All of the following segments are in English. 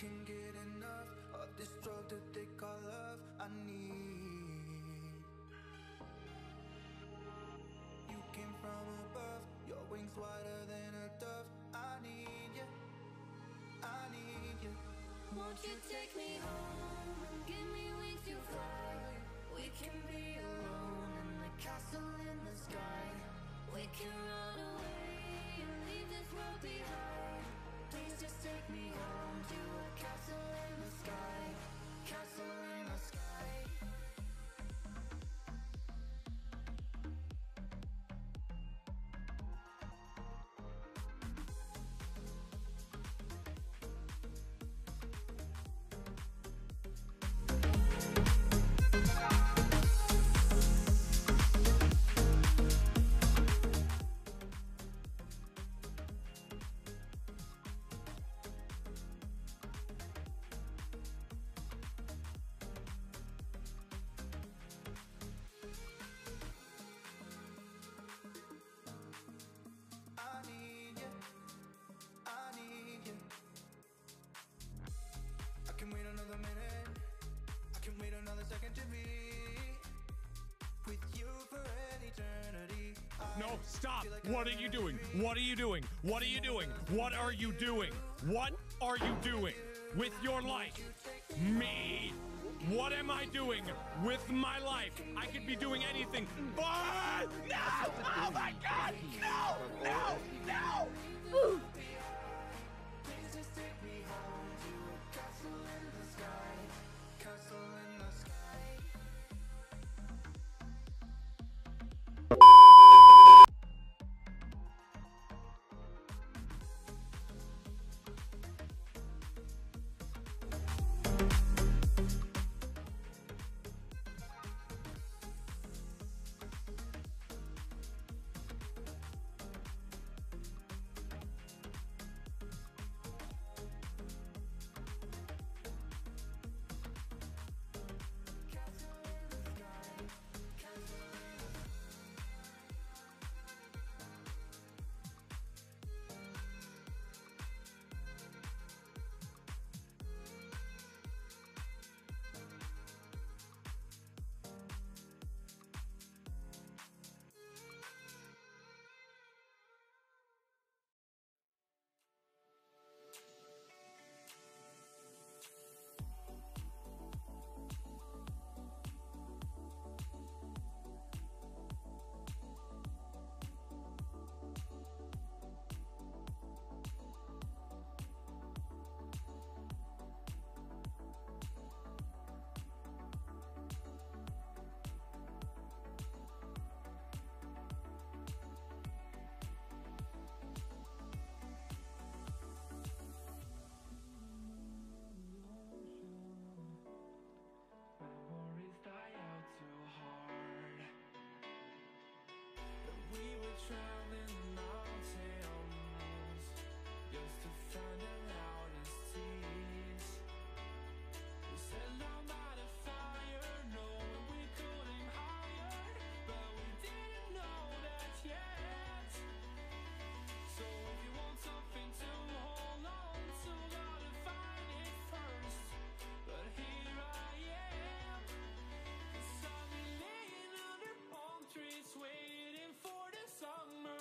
can't get enough of this drug that they call love. I need. You came from above, your wings wider than a dove. I need you, I need you. Won't you take me home and give me wings to fly? We can be alone in the castle in the sky. We can run away and leave this world behind. Please just take me home to a castle in the sky. Castle in the sky. I can wait another minute, I can wait another second to be with you for an eternity. No, stop! What are you doing? What are you doing? What are you doing? What are you doing? What are you doing with your life? Me? What am I doing with my life? I could be doing anything, but no! Oh my God! No! No! No! Please just take me home to a castle in the sky. Castle in the sky. Traveling the mountains just to find the loudest tears. We set down by the fire, knowing we couldn't higher, but we didn't know that yet. So if you want something to hold on to, gotta find it first. But here I am, 'cause I've been laying under palm trees waiting for the summer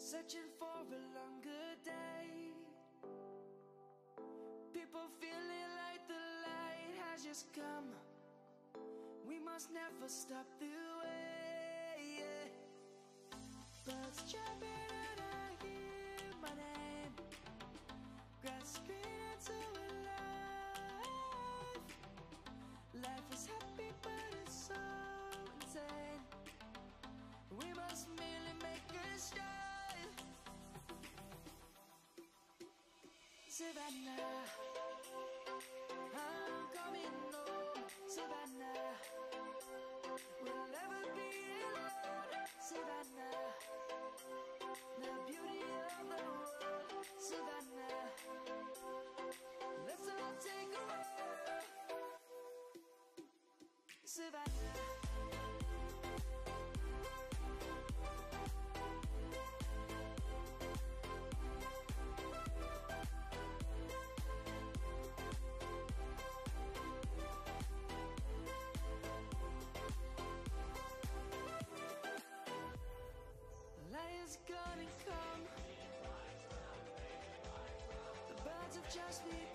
searching for a longer day. People feeling like the light has just come. We must never stop the way, yeah. Birds chirping and I hear my name, grasping into a life. Life is happy but it's so insane. We must merely make a start. Savannah, I'm coming home. Savannah, we'll never be alone. Savannah, the beauty of the world. Savannah, let's all take a walk. Savannah. Lion's gonna come. The birds have just begun.